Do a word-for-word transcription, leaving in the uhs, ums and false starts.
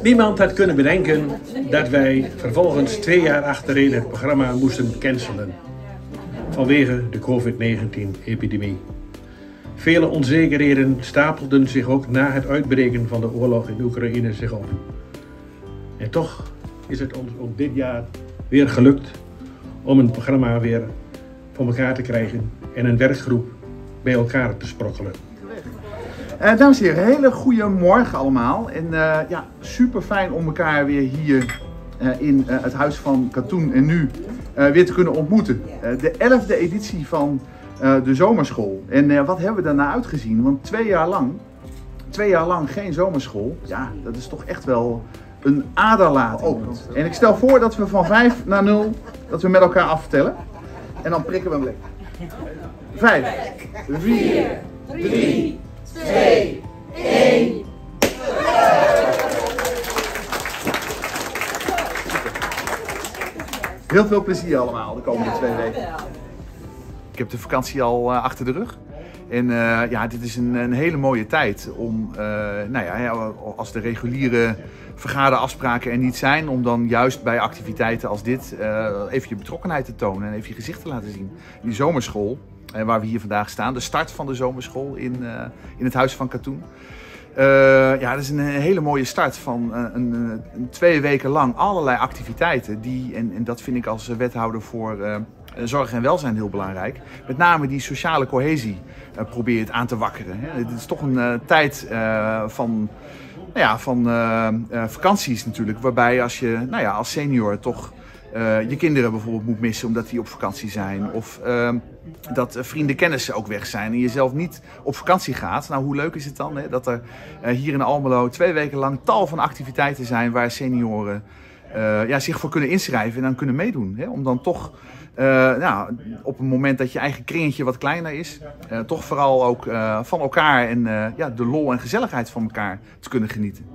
Niemand had kunnen bedenken dat wij vervolgens twee jaar achtereen het programma moesten cancelen. Vanwege de COVID negentien epidemie. Vele onzekerheden stapelden zich ook na het uitbreken van de oorlog in Oekraïne zich op. En toch is het ons ook dit jaar weer gelukt om een programma weer voor elkaar te krijgen en een werkgroep bij elkaar te sprokkelen. Uh, dames en heren, hele goede morgen allemaal. En uh, ja, super fijn om elkaar weer hier uh, in uh, het Huis van Katoen en Nu uh, weer te kunnen ontmoeten. Uh, de elfde editie van uh, de zomerschool. En uh, wat hebben we daarna uitgezien? Want twee jaar lang, twee jaar lang geen zomerschool, ja, dat is toch echt wel een aderlating. En ik stel voor dat we van vijf naar nul, dat we met elkaar aftellen. En dan prikken we hem lekker. Vijf, vier, drie, twee, één. Heel veel plezier allemaal de komende twee weken. Ik heb de vakantie al uh, achter de rug. En uh, ja, dit is een, een hele mooie tijd om, uh, nou ja, als de reguliere vergaderafspraken er niet zijn, om dan juist bij activiteiten als dit uh, even je betrokkenheid te tonen en even je gezicht te laten zien. Die zomerschool, uh, waar we hier vandaag staan, de start van de zomerschool in, uh, in het Huis van Katoen. Uh, ja, dat is een hele mooie start van uh, een, een twee weken lang allerlei activiteiten die, en, en dat vind ik als wethouder voor uh, zorg en welzijn heel belangrijk, met name die sociale cohesie uh, probeert aan te wakkeren. Het is toch een uh, tijd uh, van, nou ja, van uh, uh, vakanties natuurlijk, waarbij als je nou ja, als senior toch uh, je kinderen bijvoorbeeld moet missen omdat die op vakantie zijn, of uh, dat uh, vrienden kennissen ook weg zijn en je zelf niet op vakantie gaat. Nou, hoe leuk is het dan hè, dat er uh, hier in Almelo twee weken lang tal van activiteiten zijn waar senioren uh, ja, zich voor kunnen inschrijven en dan kunnen meedoen. Hè, om dan toch Uh, nou, op het moment dat je eigen kringetje wat kleiner is, uh, toch vooral ook uh, van elkaar en uh, ja, de lol en gezelligheid van elkaar te kunnen genieten.